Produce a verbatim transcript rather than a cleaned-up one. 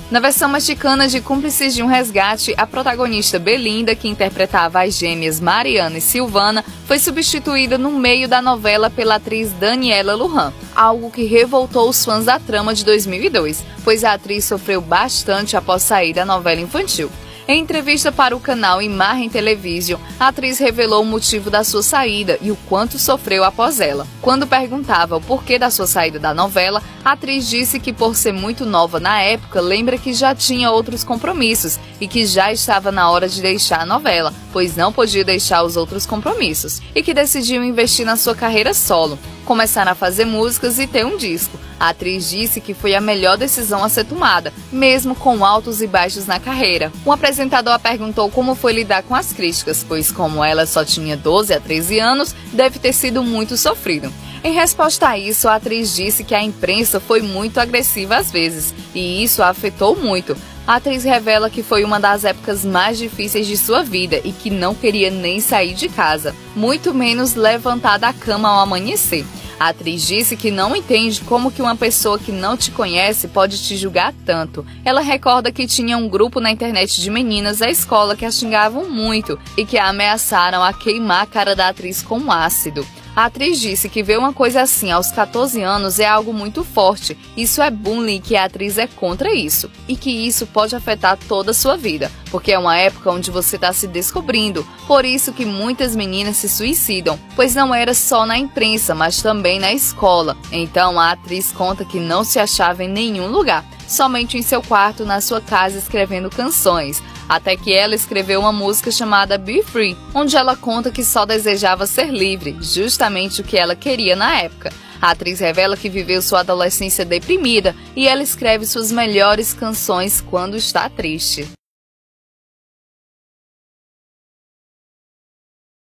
Na versão mexicana de Cúmplices de um Resgate, a protagonista Belinda, que interpretava as gêmeas Mariana e Silvana, foi substituída no meio da novela pela atriz Daniela Luján, algo que revoltou os fãs da trama de dois mil e dois, pois a atriz sofreu bastante após sair da novela infantil. Em entrevista para o canal Imagen Television, a atriz revelou o motivo da sua saída e o quanto sofreu após ela. Quando perguntava o porquê da sua saída da novela, a atriz disse que por ser muito nova na época, lembra que já tinha outros compromissos e que já estava na hora de deixar a novela, pois não podia deixar os outros compromissos, e que decidiu investir na sua carreira solo, começar a fazer músicas e ter um disco. A atriz disse que foi a melhor decisão a ser tomada, mesmo com altos e baixos na carreira. Um apresentador a perguntou como foi lidar com as críticas, pois como ela só tinha doze a treze anos, deve ter sido muito sofrido. Em resposta a isso, a atriz disse que a imprensa foi muito agressiva às vezes, e isso a afetou muito. A atriz revela que foi uma das épocas mais difíceis de sua vida e que não queria nem sair de casa, muito menos levantar da cama ao amanhecer. A atriz disse que não entende como que uma pessoa que não te conhece pode te julgar tanto. Ela recorda que tinha um grupo na internet de meninas da escola que a xingavam muito e que a ameaçaram a queimar a cara da atriz com ácido. A atriz disse que ver uma coisa assim aos quatorze anos é algo muito forte. Isso é bullying e que a atriz é contra isso. E que isso pode afetar toda a sua vida, porque é uma época onde você está se descobrindo. Por isso que muitas meninas se suicidam, pois não era só na imprensa, mas também na escola. Então a atriz conta que não se achava em nenhum lugar, somente em seu quarto na sua casa escrevendo canções. Até que ela escreveu uma música chamada Be Free, onde ela conta que só desejava ser livre, justamente o que ela queria na época. A atriz revela que viveu sua adolescência deprimida e ela escreve suas melhores canções quando está triste.